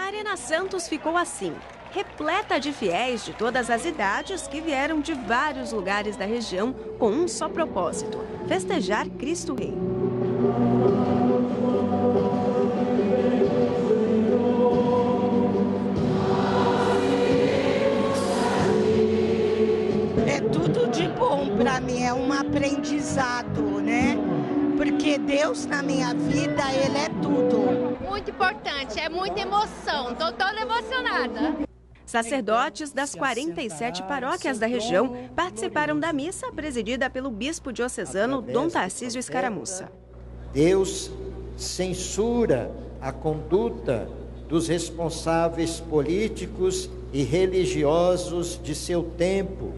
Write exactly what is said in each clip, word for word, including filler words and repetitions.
Arena Santos ficou assim, repleta de fiéis de todas as idades que vieram de vários lugares da região com um só propósito: festejar Cristo Rei. É tudo de bom para mim, é um aprendizado, né? Porque Deus na minha vida, Ele é tudo. Muito importante, é muita emoção, estou toda emocionada. Sacerdotes das quarenta e sete paróquias da região participaram da missa presidida pelo bispo diocesano Dom Tarcísio Escaramuça. Deus censura a conduta dos responsáveis políticos e religiosos de seu tempo,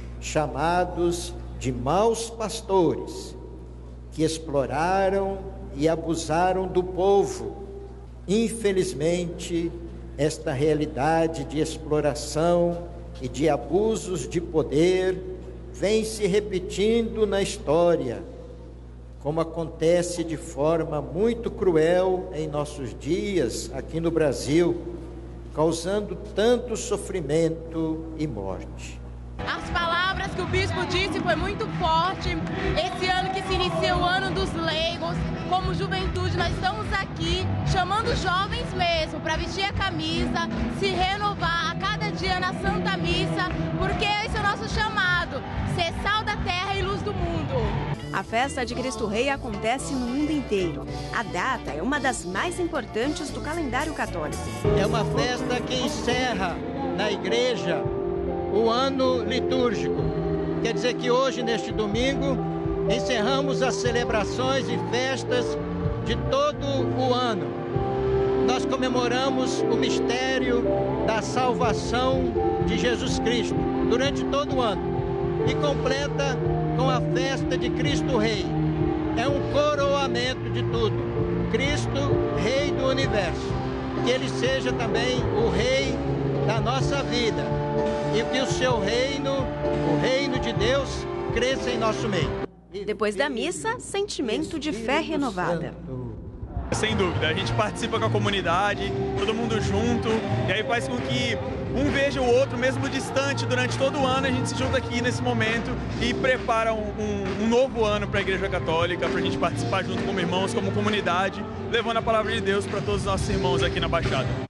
chamados de maus pastores, que exploraram e abusaram do povo. Infelizmente, esta realidade de exploração e de abusos de poder vem se repetindo na história, como acontece de forma muito cruel em nossos dias aqui no Brasil, causando tanto sofrimento e morte. As palavras que o bispo disse foi muito forte. Esse ano que se inicia o ano dos leigos, como juventude, nós estamos aqui chamando os jovens mesmo para vestir a camisa, se renovar a cada dia na Santa Missa, porque esse é o nosso chamado, ser sal da terra e luz do mundo. A festa de Cristo Rei acontece no mundo inteiro. A data é uma das mais importantes do calendário católico. É uma festa que encerra na igreja o ano litúrgico. Quer dizer que hoje, neste domingo, encerramos as celebrações e festas de todo o ano. Nós comemoramos o mistério da salvação de Jesus Cristo durante todo o ano e completa com a festa de Cristo Rei. É um coroamento de tudo. Cristo, Rei do Universo. Que Ele seja também o Rei da nossa vida e que o seu reino, o reino de Deus, cresça em nosso meio. Depois da missa, sentimento de fé renovada. Sem dúvida, a gente participa com a comunidade, todo mundo junto, e aí faz com que um veja o outro, mesmo distante, durante todo o ano. A gente se junta aqui nesse momento e prepara um, um, um novo ano para a Igreja Católica, para a gente participar junto como irmãos, como comunidade, levando a palavra de Deus para todos os nossos irmãos aqui na Baixada.